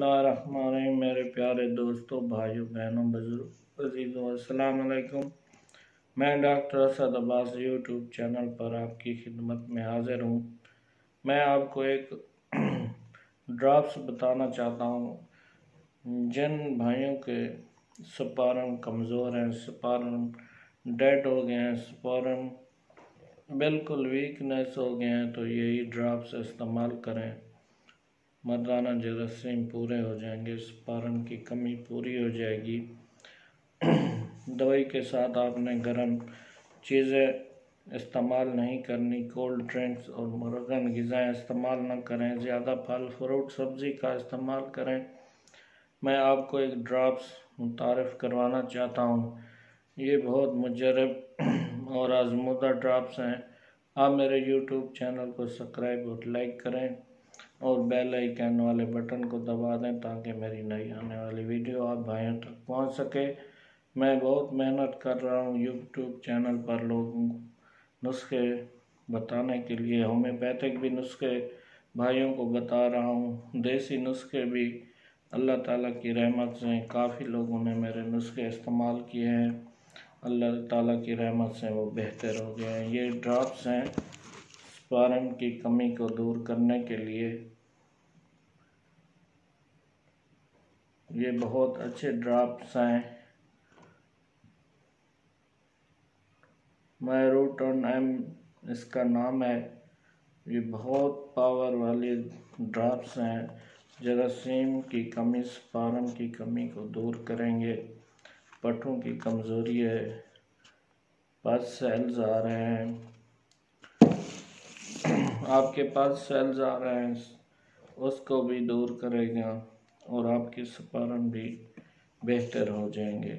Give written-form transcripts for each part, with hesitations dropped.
बिस्मिल्लाहिर्रहमानिर्रहीम। मेरे प्यारे दोस्तों, भाइयों, बहनों, बुजुर्ग, अजीज़ों, अस्सलाम वालेकुम। मैं doctor Asad Abbas YouTube channel पर आपकी खिदमत में हाजिर हूँ। मैं आपको एक ड्रॉप्स बताना चाहता हूँ। जिन भाइयों के स्पर्म कमज़ोर हैं, स्पर्म डेड हो गए हैं, स्पर्म बिल्कुल वीकनेस हो गए हैं, तो यही ड्रॉप्स इस्तेमाल करें। मर्दाना जरासीम पूरे हो जाएंगे, स्पर्म की कमी पूरी हो जाएगी। दवाई के साथ आपने गर्म चीज़ें इस्तेमाल नहीं करनी, कोल्ड ड्रिंक्स और मुर्गन ग़िज़ाएँ इस्तेमाल न करें, ज़्यादा फल फ्रूट सब्ज़ी का इस्तेमाल करें। मैं आपको एक ड्रॉप्स मुतारिफ़ करवाना चाहता हूँ। ये बहुत मुजरब और आज़मूदा ड्रॉप्स हैं। आप मेरे यूट्यूब चैनल को सब्सक्राइब और लाइक करें और बेल आइकन वाले बटन को दबा दें ताकि मेरी नई आने वाली वीडियो आप भाइयों तक पहुंच सके। मैं बहुत मेहनत कर रहा हूं यूट्यूब चैनल पर लोगों को नुस्खे बताने के लिए। होम्योपैथिक भी नुस्खे भाइयों को बता रहा हूं, देसी नुस्खे भी। अल्लाह ताला की रहमत से काफ़ी लोगों ने मेरे नुस्खे इस्तेमाल किए हैं, अल्लाह ताला की रहमत से वो बेहतर हो गए हैं। ये ड्रॉप्स हैं स्पर्म की कमी को दूर करने के लिए। ये बहुत अच्छे ड्रॉप्स हैं। मायरूटन एम इसका नाम है। ये बहुत पावर वाले ड्रॉप्स हैं, जरासीम की कमी, स्पर्म की कमी को दूर करेंगे। पट्टों की कमज़ोरी है, पस सेल्स आ रहे हैं, आपके पास सेल्स आ रहे हैं, उसको भी दूर करेगा और आपके स्पर्म भी बेहतर हो जाएंगे।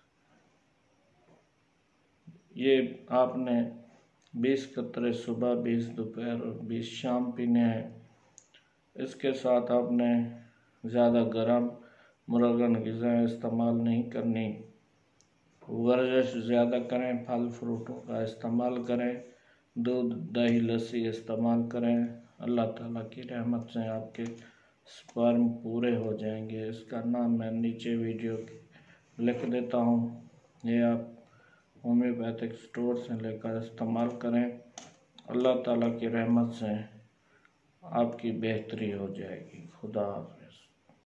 ये आपने 20 कतरे सुबह, 20 दोपहर और 20 शाम पीने हैं। इसके साथ आपने ज़्यादा गर्म मुर्गन ग़िज़ाएँ इस्तेमाल नहीं करनी। वर्जिश ज़्यादा करें, फल फ्रूटों का इस्तेमाल करें, दूध दही लस्सी इस्तेमाल करें। अल्लाह ताला की रहमत से आपके स्पर्म पूरे हो जाएंगे। इसका नाम मैं नीचे वीडियो लिख देता हूँ। ये आप होम्योपैथिक स्टोर से लेकर इस्तेमाल करें। अल्लाह ताला की रहमत से आपकी बेहतरी हो जाएगी। खुदा।